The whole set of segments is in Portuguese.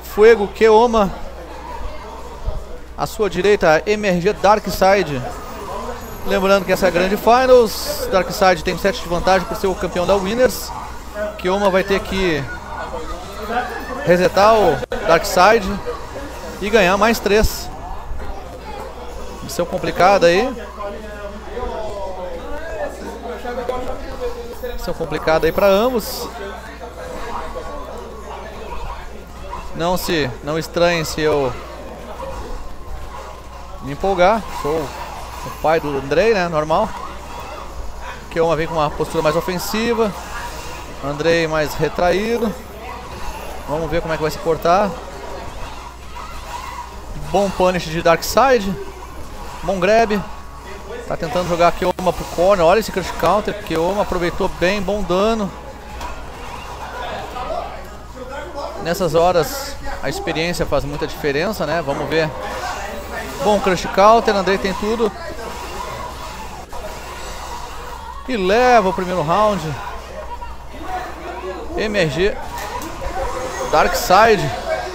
Fuego Keoma. À sua direita, MRG Darkside. Lembrando que essa é a grande Finals. Darkside tem 7 de vantagem por ser o campeão da Winners. Keoma vai ter que resetar o Darkside e ganhar mais 3. Missão complicada aí. Missão complicada aí para ambos. Não estranhem se eu me empolgar. Sou o pai do Andrei, né? Normal. Keoma vem com uma postura mais ofensiva. Andrei mais retraído. Vamos ver como é que vai se portar. Bom punish de Darkside. Bom grab. Tá tentando jogar Keoma pro corner. Olha esse crush counter. Keoma aproveitou bem. Bom dano. Nessas horas a experiência faz muita diferença, né? Vamos ver. Bom crush counter. Andrei tem tudo. E leva o primeiro round. MRG Darkside.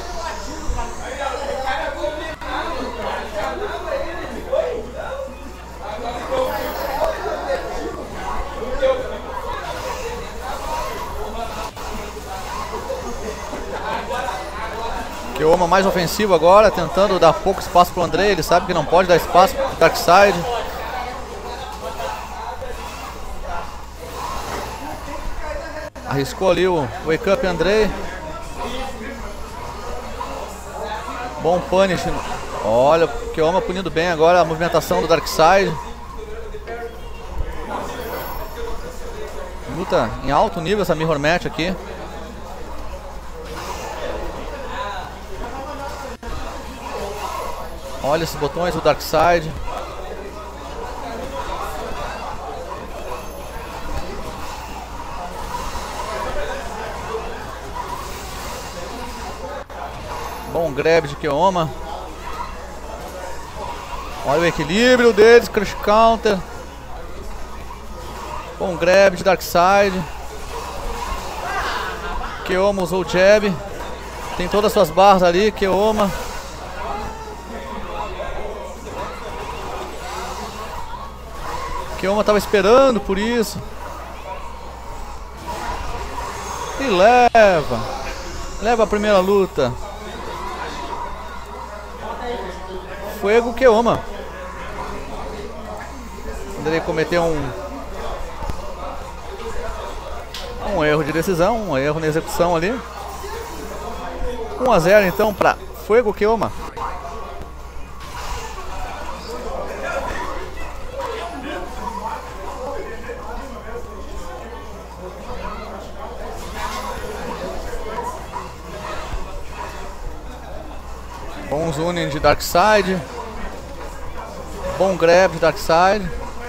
Keoma mais ofensivo agora, tentando dar pouco espaço para o Andrei. Ele sabe que não pode dar espaço para o Darkside. Arriscou ali o wake up Andrei. Bom punish. Olha, o Keoma punindo bem agora a movimentação do Darkside. Luta em alto nível essa mirror match aqui. Olha esses botões do Darkside. Bom grab de Keoma. Olha o equilíbrio deles, crush counter. Bom grab de Darkside. Keoma usou o jab. Tem todas as suas barras ali, Keoma. Keoma estava esperando por isso. E leva a primeira luta. Fuego Keoma. Ele cometeu um erro de decisão, um erro na execução ali. 1-0 então para Fuego Keoma. Bom zoning de Darkside. Bom grab de Darkside.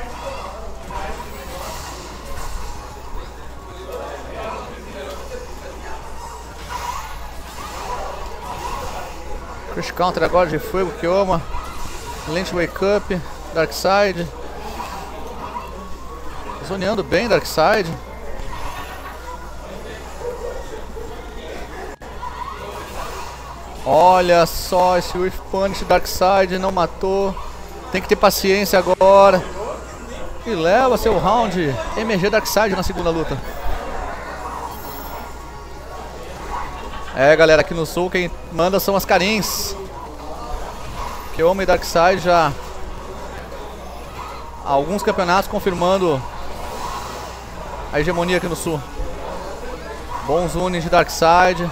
Crush counter agora de Fuego Keoma. Lente wake up. Darkside. Zoneando bem Darkside. Olha só esse Whiff Punish Darkside, não matou. Tem que ter paciência agora. E leva seu round MG Darkside na segunda luta. É, galera, aqui no sul quem manda são as Karins. Keoma e Darkside já há alguns campeonatos confirmando a hegemonia aqui no sul. Bons unis de Darkside.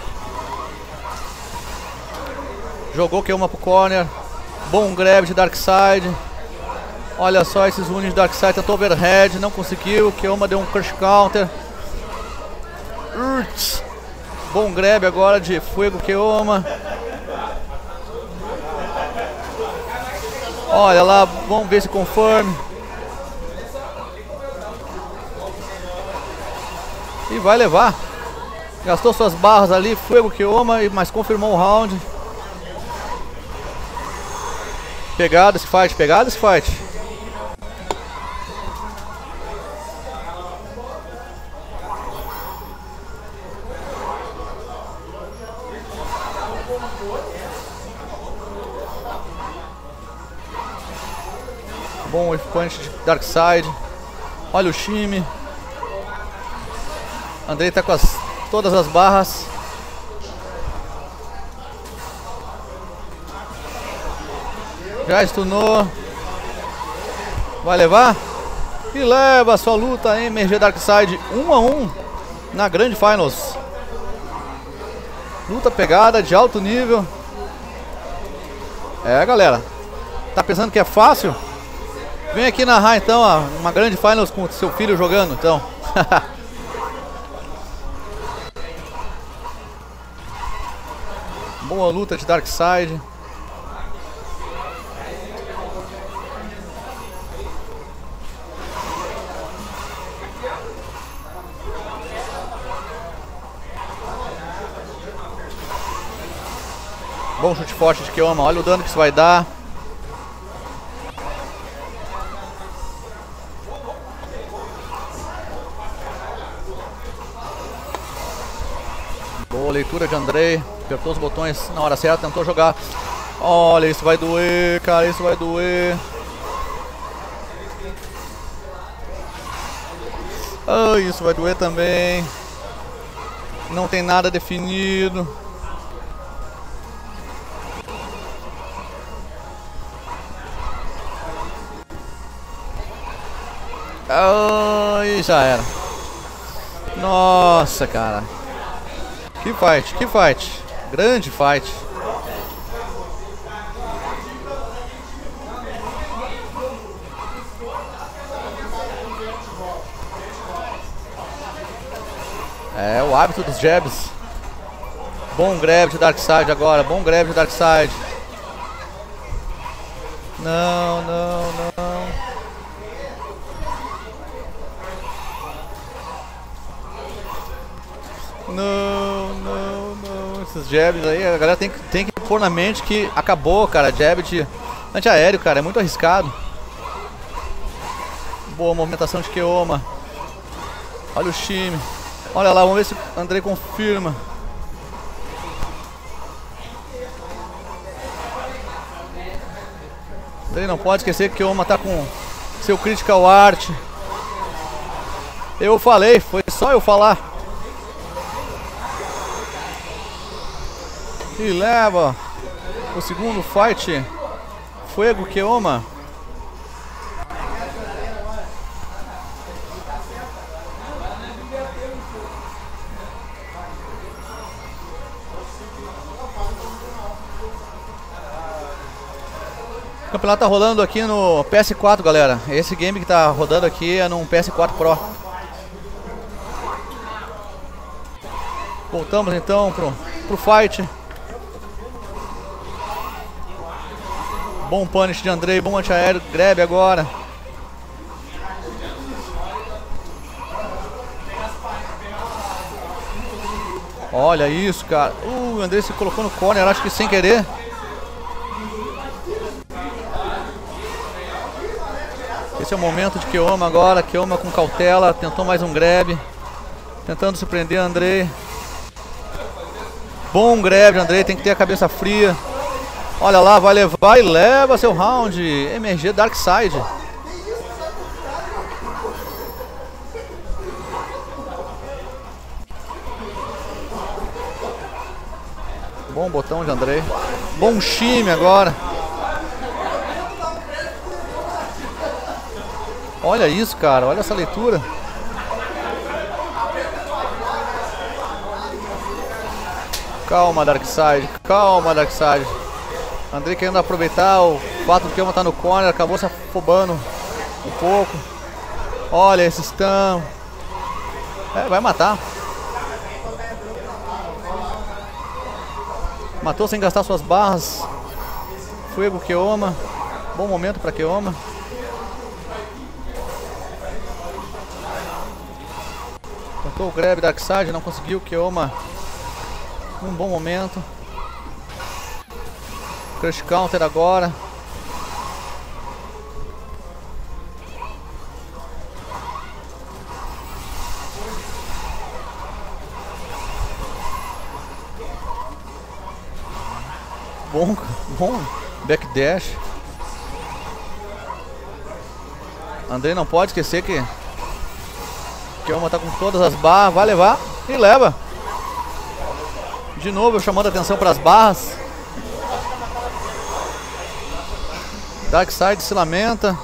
Jogou Keoma pro corner. Bom grab de Darkside. Olha só esses unis de Darkside. Tentou overhead, não conseguiu. Keoma deu um crush counter. Bom grab agora de Fuego Keoma. Olha lá, vamos ver se confirma. E vai levar. Gastou suas barras ali, Fuego Keoma, mas confirmou o round. Pegada esse fight, pegada esse fight. Bom Whiff Punch de Darkseid. Olha o time. Andrei tá com todas as barras. Já stunou. Vai levar? E leva a sua luta MRG Darkseid 1 a 1 na Grand Finals. Luta pegada de alto nível. É, galera. Tá pensando que é fácil? Vem aqui narrar então uma Grand Finals com seu filho jogando, então. Boa luta de Darkseid. Bom chute forte de Keoma, olha o dano que isso vai dar. Boa leitura de Andrei, apertou os botões na hora certa, tentou jogar. Olha, isso vai doer, cara, isso vai doer. Ai, isso vai doer também. Não tem nada definido. Ai, já era. Nossa, cara. Que fight, que fight. Grande fight. É o hábito dos jabs. Bom grab de Darkseid agora. Bom grab de Darkseid. Não, não, não. Não, não, não. Esses jabs aí, a galera tem que pôr na mente que acabou, cara. Jab de antiaéreo, cara. É muito arriscado. Boa movimentação de Keoma. Olha o time. Olha lá, vamos ver se o Andrei confirma. Andrei não pode esquecer que Keoma tá com seu Critical Art. Eu falei, foi só eu falar. E leva o segundo fight. Fuego Keoma. O campeonato tá rolando aqui no PS4, galera. Esse game que tá rodando aqui é num PS4 Pro. Voltamos então pro fight. Bom punish de Andrei, bom antiaéreo, grab agora. Olha isso, cara. O Andrei se colocou no corner, acho que sem querer. Esse é o momento de Keoma agora. Keoma com cautela, tentou mais um grab. Tentando surpreender Andrei. Bom grab de Andrei, tem que ter a cabeça fria. Olha lá, vai levar e leva seu round. MRG Darkseid. Bom botão de Andrei. Bom time agora. Olha isso, cara. Olha essa leitura. Calma, Darkseid. Calma, Darkseid. Andrei querendo aproveitar o fato de que uma tá no corner, acabou se afobando um pouco. Olha esse stun. É, vai matar. Matou sem gastar suas barras. Fuego Keoma. Bom momento para Keoma. Tentou o grab Darkseid, não conseguiu. Keoma. Um bom momento. Crush Counter agora. bom, bom backdash. Andrei não pode esquecer que Keoma tá com todas as barras, vai levar e leva. De novo chamando a atenção para as barras. Darkseid se lamenta.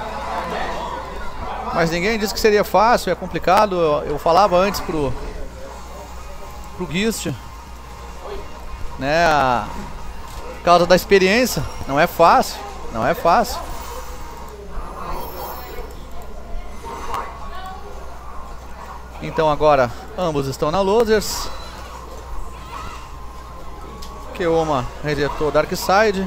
Mas ninguém disse que seria fácil, é complicado. Eu falava antes pro Gist, né, por causa da experiência, não é fácil, não é fácil. Então agora ambos estão na losers. Keoma resetou Darkseid.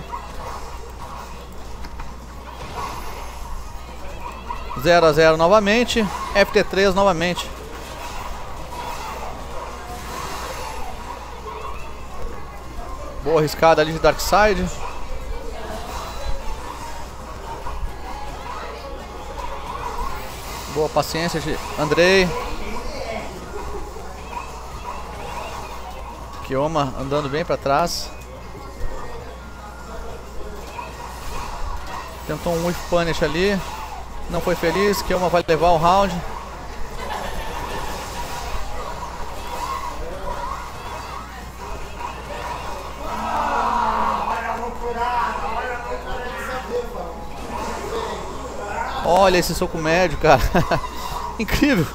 0 a 0 novamente. FT3 novamente. Boa arriscada ali de Darkseid. Boa paciência de Andrei. Keoma andando bem para trás. Tentou um whiff punish ali. Não foi feliz. Keoma vai levar o round. Olha esse soco médio, cara. Incrível.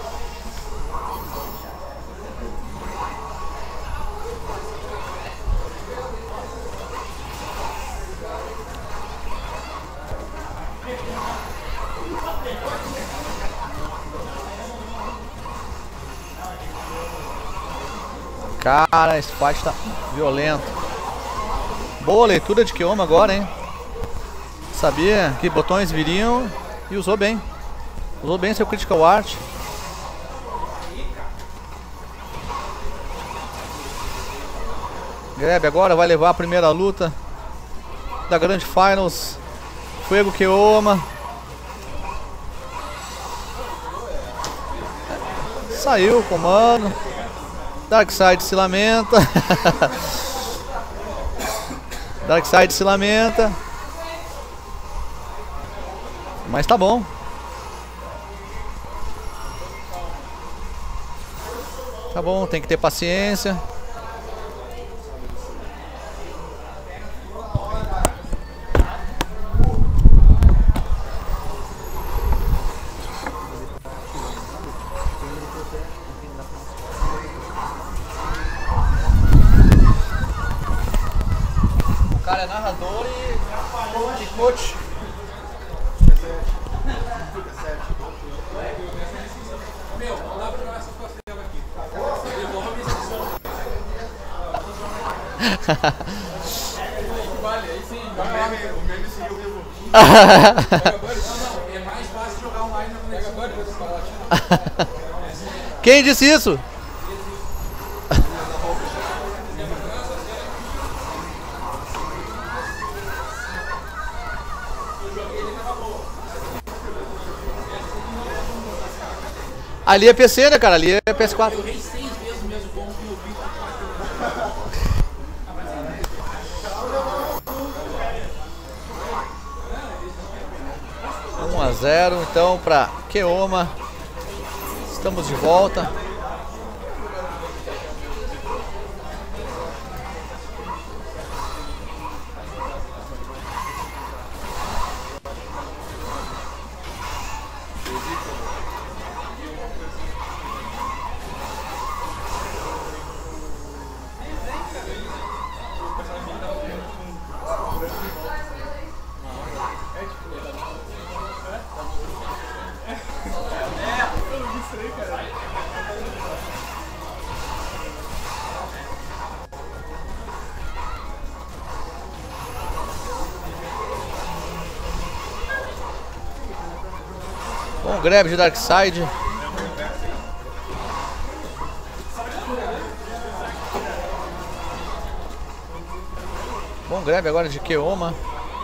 Cara, esse fight tá violento. Boa leitura de Keoma agora, hein? Sabia que botões viriam e usou bem. Usou bem seu Critical Art. Grab agora vai levar a primeira luta da Grande Finals. Fuego Keoma. Saiu o comando. Darkseid se lamenta. Darkseid se lamenta. Mas tá bom. Tá bom, tem que ter paciência. O cara é narrador e coach. Vale, aí sim, o meme seguiu vivo. É mais fácil jogar online na conexão. Quem disse isso? Ali é PC, né, cara? Ali é PS4. Eu errei 6 vezes o mesmo gol que eu vi. 1 a 0, então, para Keoma. Estamos de volta. Bom grab de Darkseid. Bom grab agora de Keoma.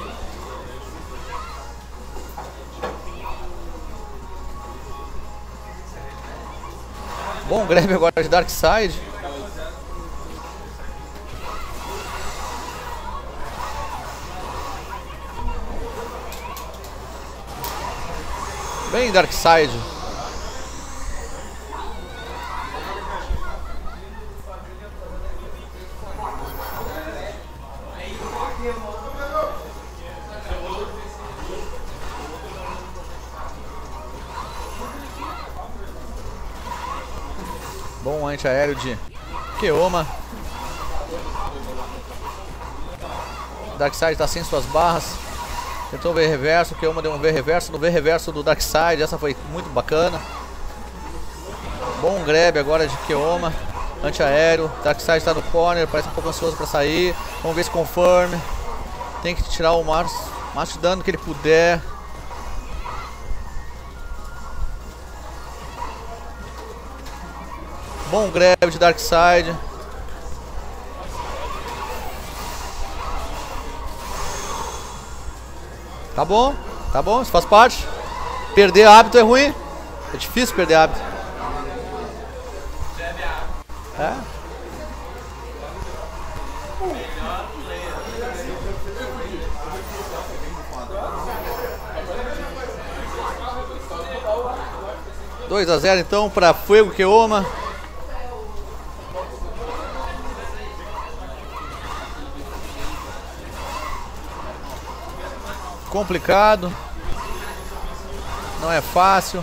Bom grab agora de Darkseid. Bem, Darkseid. Bom antiaéreo de Keoma. Darkseid está sem suas barras. Tentou ver reverso, o Keoma deu um V reverso no V reverso do Darkseid. Essa foi muito bacana. Bom grab agora de Keoma. Antiaéreo. Darkseid está no corner, parece um pouco ansioso para sair. Vamos ver se confirm. Tem que tirar o máximo de dano que ele puder. Bom grab de Darkseid. Tá bom, isso faz parte. Perder hábito é ruim. É difícil perder hábito. É. Dois a 0 então para Fuego Keoma. Complicado, não é fácil.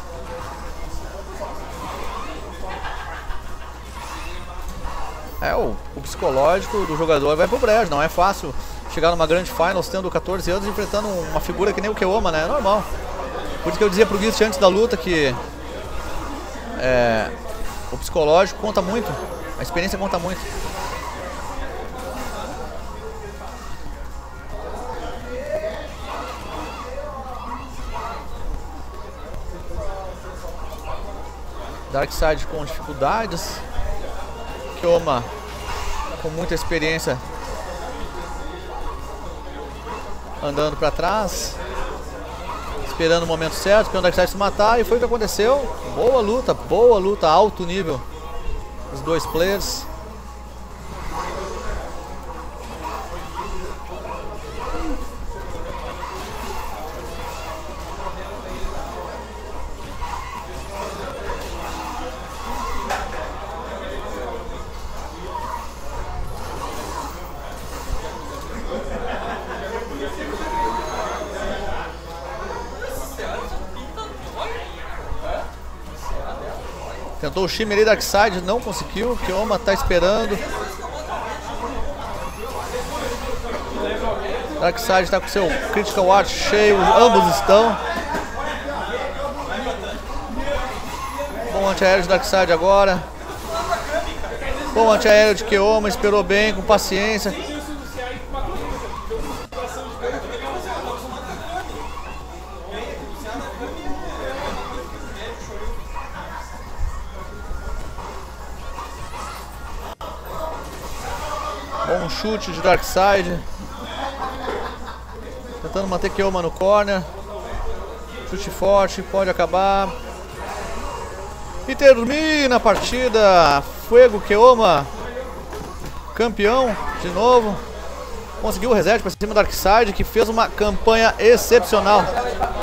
O psicológico do jogador vai pro brejo. Não é fácil chegar numa grande finals tendo 14 anos enfrentando uma figura que nem o Keoma, né? É normal. Por isso que eu dizia pro Gist antes da luta que o psicológico conta muito, a experiência conta muito. Darkseid com dificuldades. Keoma com muita experiência andando para trás, esperando o momento certo, esperando o Darkseid se matar, e foi o que aconteceu. Boa luta, alto nível os dois players. Tentou o Shimmer Darkseid, não conseguiu. Keoma tá esperando. Darkseid tá com seu Critical Art cheio, ambos estão. Bom antiaéreo de Darkseid agora. Bom antiaéreo de Keoma, esperou bem, com paciência. Bom chute de Darkseid. Tentando manter Keoma no corner. Chute forte, pode acabar. E termina a partida. Fuego Keoma, campeão de novo. Conseguiu o reset para cima do Darkseid, que fez uma campanha excepcional.